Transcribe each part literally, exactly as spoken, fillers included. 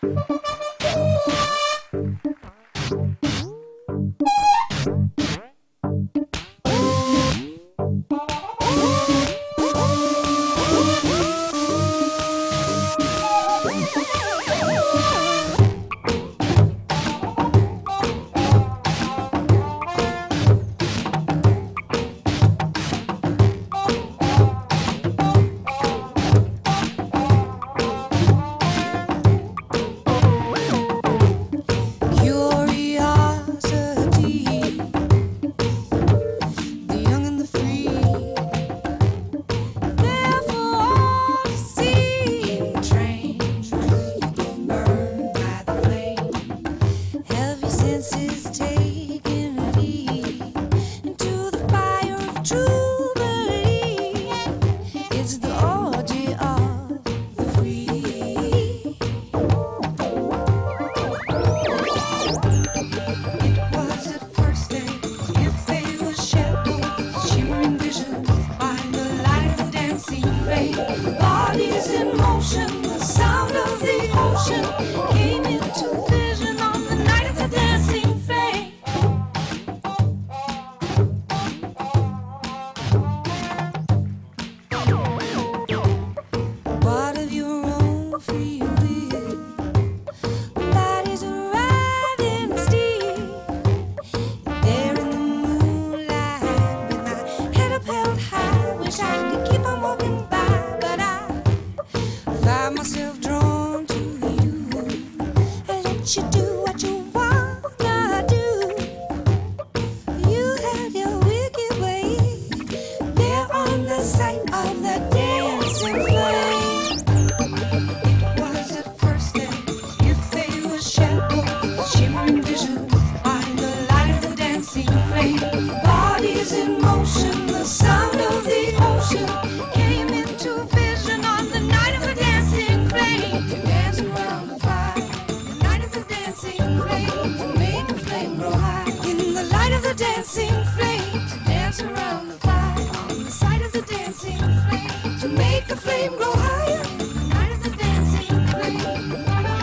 Bodies in motion, the sound of the ocean came into vision on the night of the dancing flame. What of your own free will? Bodies arrived in steel. There in the moonlight, with my head up held high, wish I could keep on walking by. Find myself drawn to you. I let you do what you wanna do. You had your wicked way there on the side of the dancing flame. It was at first as if they were shadows, shimmering visions by the light of the dancing flame. Bodies in motion, the sound of the ocean came into vision on the night of the dancing flame. To dance around the fire, the night of the dancing flame. To make the flame grow high in the light of the dancing flame. To dance around the fire on the side of the dancing flame. To make the flame grow higher in the night of the dancing flame.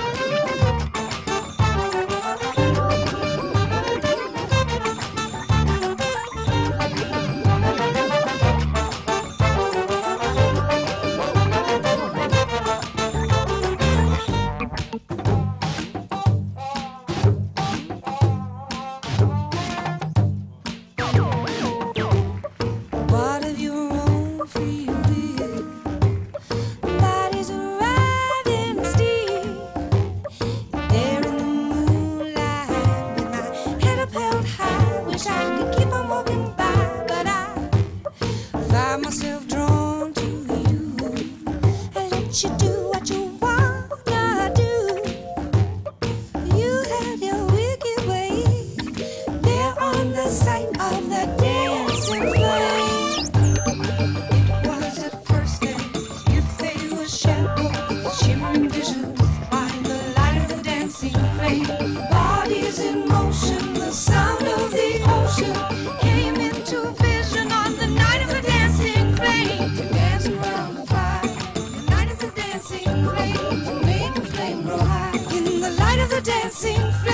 What of your own free will? Bodies arrived in steel. There in the moonlight, with my head up held high, wish I could keep on walking by, but I find myself drawn to you. I let you do what you wanna do. You had your wicked way there on the side of the dancing flame. It was at first as if they were shadows, shimmering visions by the light of the dancing flame. Bodies in motion, the sound of the ocean came into vision on the night of the dancing flame. To dance around the fire, the night of the dancing flame. To make the flame grow high in the light of the dancing flame.